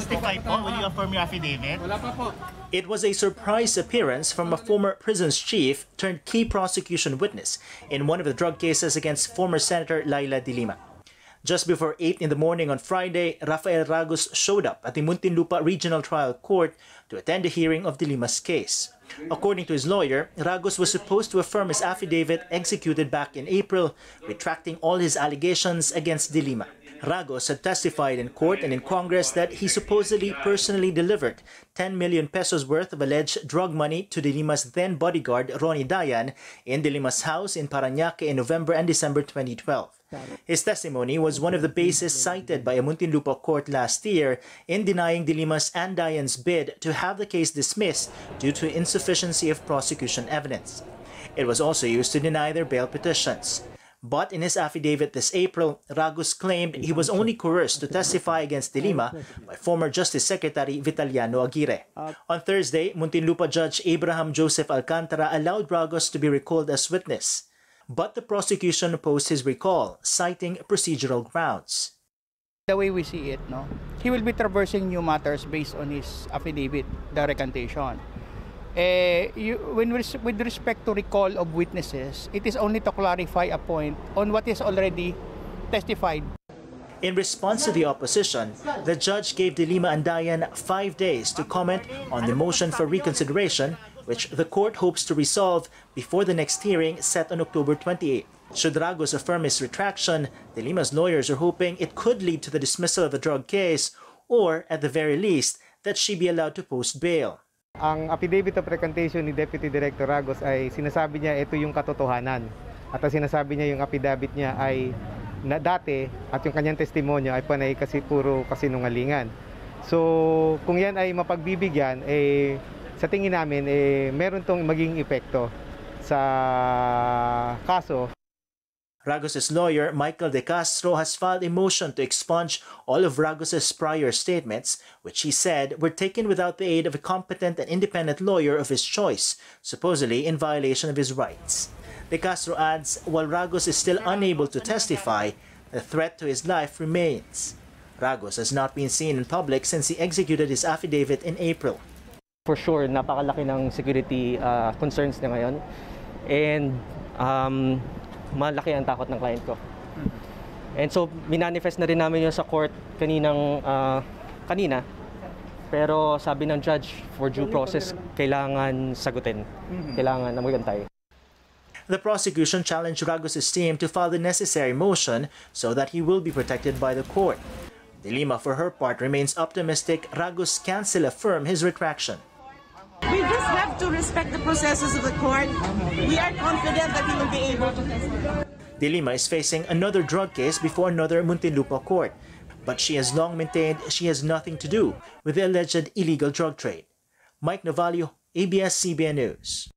testify po? Will you affirm your affidavit? Wala pa po. It was a surprise appearance from a former prisons chief turned key prosecution witness in one of the drug cases against former Senator Leila de Lima. Just before 8 in the morning on Friday, Rafael Ragos showed up at the Muntinlupa Regional Trial Court to attend the hearing of de Lima's case. According to his lawyer, Ragos was supposed to affirm his affidavit executed back in April, retracting all his allegations against de Lima. Ragos had testified in court and in Congress that he supposedly personally delivered 10 million pesos worth of alleged drug money to de Lima's then bodyguard Ronnie Dayan in de Lima's house in Parañaque in November and December 2012. His testimony was one of the bases cited by a Muntinlupa court last year in denying de Lima's and Dayan's bid to have the case dismissed due to insufficiency of prosecution evidence. It was also used to deny their bail petitions. But in his affidavit this April, Ragos claimed he was only coerced to testify against de Lima by former Justice Secretary Vitaliano Aguirre. On Thursday, Muntinlupa Judge Abraham Joseph Alcantara allowed Ragos to be recalled as witness. But the prosecution opposed his recall, citing procedural grounds. The way we see it, he will be traversing new matters based on his affidavit, the recantation. With respect to recall of witnesses, it is only to clarify a point on what is already testified. In response to the opposition, the judge gave de Lima and Dayan 5 days to comment on the motion for reconsideration, which the court hopes to resolve before the next hearing set on October 28. Should Ragos affirm his retraction, de Lima's lawyers are hoping it could lead to the dismissal of the drug case or, at the very least, that she be allowed to post bail. Ang affidavit of recantation ni Deputy Director Ragos ay sinasabi niya ito yung katotohanan. At ang sinasabi niya yung affidavit niya ay na dati at yung kanyang testimonya ay panay kasi puro kasinungalingan. So kung yan ay mapagbibigyan, sa tingin namin meron tong maging epekto sa kaso. Ragos' lawyer, Michael De Castro, has filed a motion to expunge all of Ragos' prior statements, which he said were taken without the aid of a competent and independent lawyer of his choice, supposedly in violation of his rights. De Castro adds, while Ragos is still unable to testify, the threat to his life remains. Ragos has not been seen in public since he executed his affidavit in April. For sure, napakalaki ng security concerns na ngayon. And malaki ang takot ng client ko. And so, minanifest na rin namin yun sa court kanina. Pero sabi ng judge, for due process, kailangan sagutin. Kailangan na magantay. The prosecution challenged Ragos' team to file the necessary motion so that he will be protected by the court. De Lima, for her part, remains optimistic Ragos can still affirm his retraction. We just have to respect the processes of the court. We are confident that he will be able to testify. De Lima is facing another drug case before another Muntinlupa court, but she has long maintained she has nothing to do with the alleged illegal drug trade. Mike Navalio, ABS-CBN News.